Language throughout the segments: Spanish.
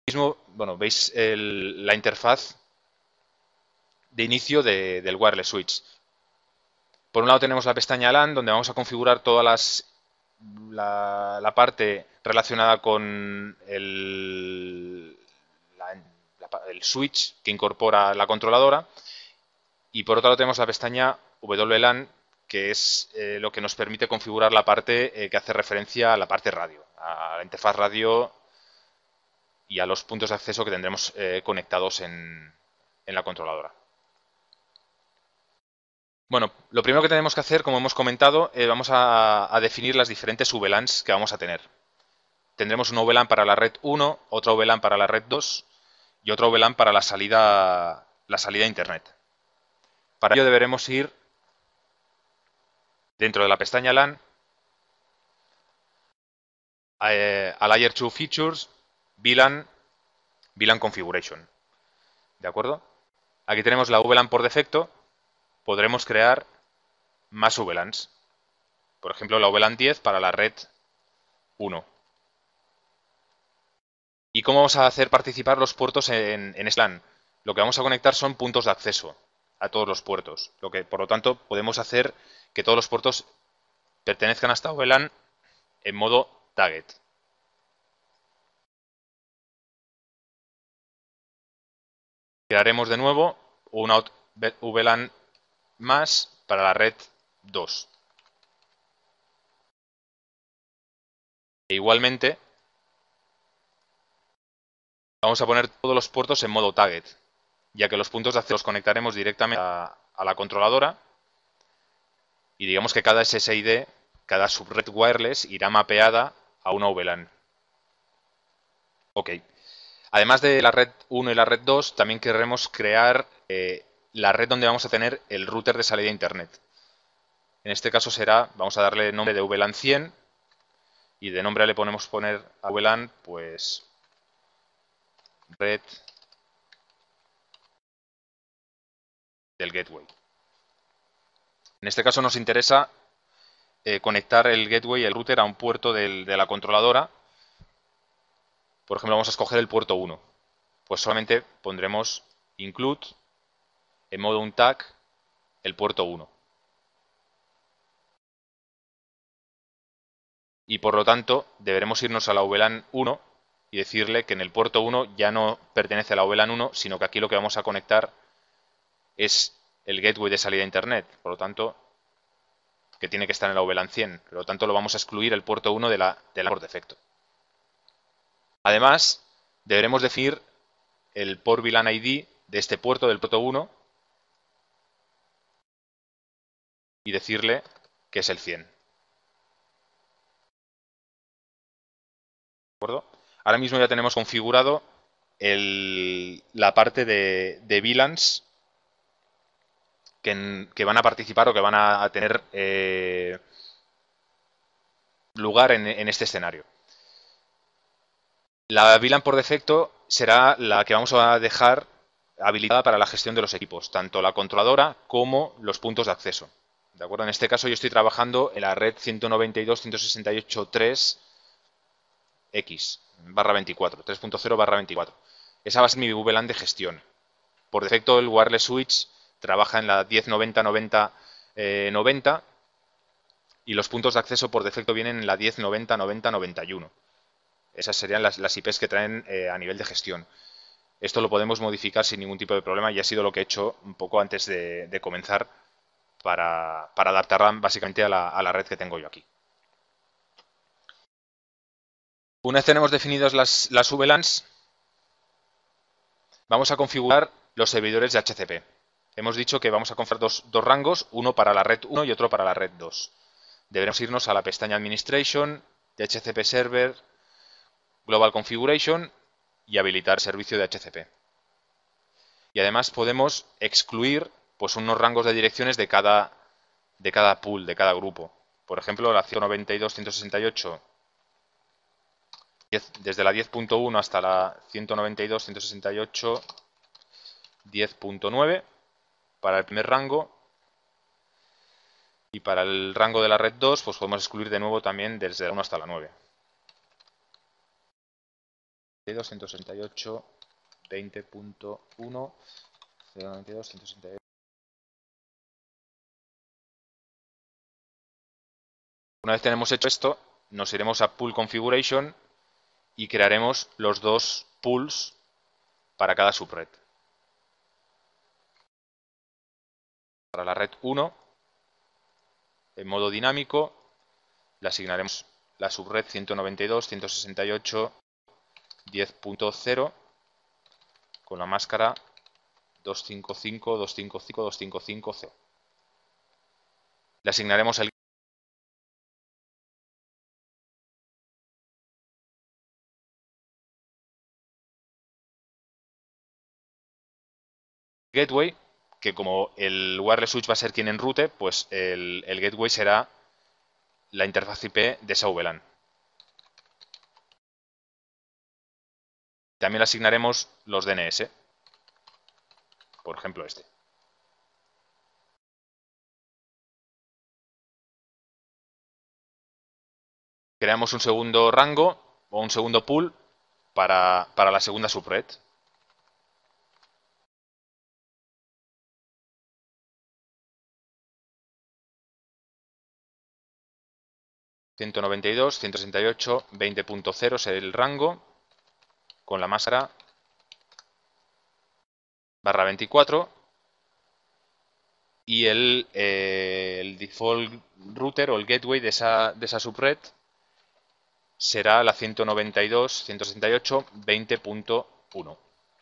Mismo, bueno, veis la interfaz de inicio del wireless switch. Por un lado tenemos la pestaña LAN, donde vamos a configurar la parte relacionada con el switch que incorpora la controladora. Y por otro lado tenemos la pestaña WLAN, que es lo que nos permite configurar la parte que hace referencia a la parte radio, a la interfaz radio y a los puntos de acceso que tendremos conectados en la controladora. Bueno, lo primero que tenemos que hacer, como hemos comentado, vamos a definir las diferentes VLANs que vamos a tener. Tendremos una VLAN para la red 1, otra VLAN para la red 2 y otra VLAN para la salida a Internet. Para ello deberemos ir dentro de la pestaña LAN a Layer 2 Features, VLAN Configuration. ¿De acuerdo? Aquí tenemos la VLAN por defecto. Podremos crear más VLANs. Por ejemplo, la VLAN 10 para la red 1. ¿Y cómo vamos a hacer participar los puertos en este LAN? Lo que vamos a conectar son puntos de acceso a todos los puertos. Por lo tanto, podemos hacer que todos los puertos pertenezcan a esta VLAN en modo target. Crearemos de nuevo una VLAN más para la red 2. E igualmente, vamos a poner todos los puertos en modo target, ya que los puntos de acceso los conectaremos directamente a la controladora y digamos que cada SSID, cada subred wireless irá mapeada a una VLAN. Ok. Además de la red 1 y la red 2, también querremos crear la red donde vamos a tener el router de salida a Internet. En este caso vamos a darle nombre de VLAN 100 y de nombre le podemos poner a VLAN, pues, red del gateway. En este caso nos interesa conectar el gateway, el router, a un puerto de la controladora. Por ejemplo, vamos a escoger el puerto 1. Pues solamente pondremos include en modo untag el puerto 1. Y por lo tanto, deberemos irnos a la VLAN 1 y decirle que en el puerto 1 ya no pertenece a la VLAN 1, sino que aquí lo que vamos a conectar es el gateway de salida a Internet. Por lo tanto, que tiene que estar en la VLAN 100. Por lo tanto, lo vamos a excluir el puerto 1 de la por defecto. Además, deberemos definir el port VLAN ID de este puerto, del puerto 1, y decirle que es el 100. ¿De acuerdo? Ahora mismo ya tenemos configurado la parte de VLANs que van a participar o que van a tener lugar en este escenario. La VLAN por defecto será la que vamos a dejar habilitada para la gestión de los equipos, tanto la controladora como los puntos de acceso. ¿De acuerdo? En este caso yo estoy trabajando en la red 192.168.3x/24, 3.0/24. Esa va a ser mi VLAN de gestión. Por defecto el wireless switch trabaja en la 10.90.90.90 y los puntos de acceso por defecto vienen en la 10.90.90.91. Esas serían las IPs que traen a nivel de gestión. Esto lo podemos modificar sin ningún tipo de problema y ha sido lo que he hecho un poco antes de comenzar para adaptarla básicamente a la red que tengo yo aquí. Una vez tenemos definidas las VLANs, vamos a configurar los servidores de HCP. Hemos dicho que vamos a configurar dos rangos, uno para la red 1 y otro para la red 2. Deberemos irnos a la pestaña Administration, de HCP Server, Global Configuration y habilitar servicio de HCP. Y además podemos excluir pues unos rangos de direcciones de cada pool, de cada grupo. Por ejemplo, la 192.168, desde la 10.1 hasta la 192.168, 10.9 para el primer rango. Y para el rango de la red 2, pues podemos excluir de nuevo también desde la 1 hasta la 9. 168, 20.1, 092, 168. Una vez tenemos hecho esto, nos iremos a Pool Configuration y crearemos los dos pools para cada subred. Para la red 1, en modo dinámico, le asignaremos la subred 192.168.10.0 con la máscara 255.255.255.0. Le asignaremos el gateway, que como el wireless switch va a ser quien enrute, pues el gateway será la interfaz IP de esa VLAN. También le asignaremos los DNS, por ejemplo este. Creamos un segundo rango o un segundo pool para la segunda subred. .192.168.20.0 será el rango con la máscara /24 y el default router o el gateway de esa subred será la 192.168.20.1.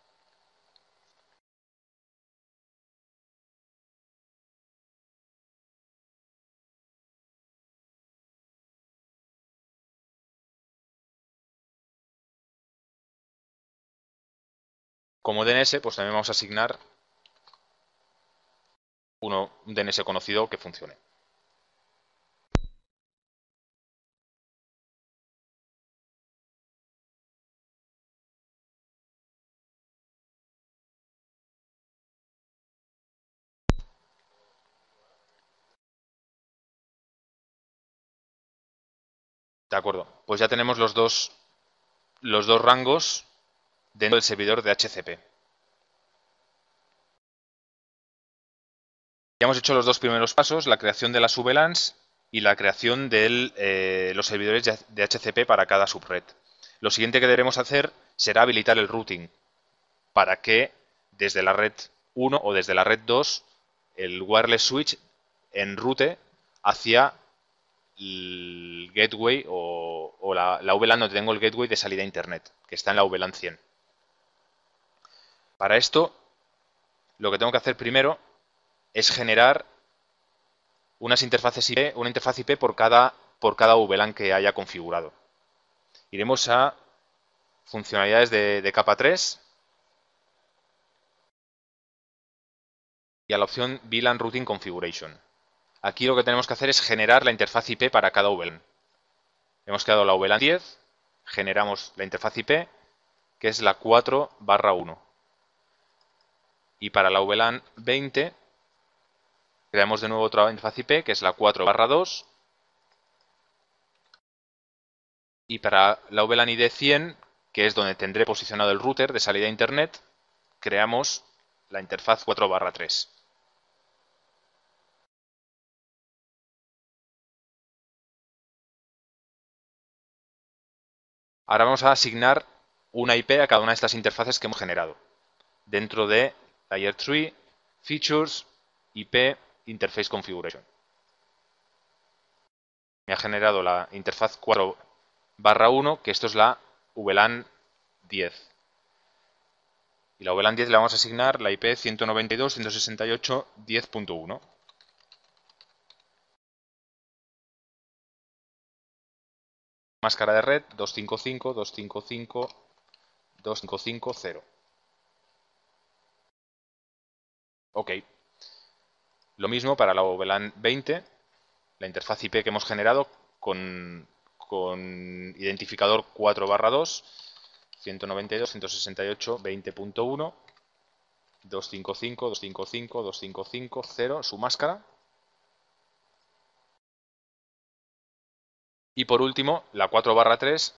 Como DNS, pues también vamos a asignar un DNS conocido que funcione. De acuerdo, pues ya tenemos los dos rangos dentro del servidor de HCP. Ya hemos hecho los dos primeros pasos, la creación de las VLANs y la creación de los servidores de HCP para cada subred. Lo siguiente que deberemos hacer será habilitar el routing para que desde la red 1 o desde la red 2 el wireless switch enrute hacia el gateway o la VLAN donde tengo el gateway de salida a internet, que está en la VLAN 100. Para esto, lo que tengo que hacer primero es generar una interfaz IP por cada VLAN que haya configurado. Iremos a funcionalidades de capa 3 y a la opción VLAN Routing Configuration. Aquí lo que tenemos que hacer es generar la interfaz IP para cada VLAN. Hemos creado la VLAN 10, generamos la interfaz IP, que es la 4/1. Y para la VLAN 20, creamos de nuevo otra interfaz IP, que es la 4/2. Y para la VLAN ID 100, que es donde tendré posicionado el router de salida a internet, creamos la interfaz 4/3. Ahora vamos a asignar una IP a cada una de estas interfaces que hemos generado dentro de Layer 3, Features, IP, Interface Configuration. Me ha generado la interfaz 4/1, que esto es la VLAN 10. Y la VLAN 10 le vamos a asignar la IP 192.168.10.1. Máscara de red 255.255.255.0. Ok. Lo mismo para la VLAN 20, la interfaz IP que hemos generado con identificador 4/2, 192.168.20.1, 255.255.255.0, su máscara. Y por último, la 4/3,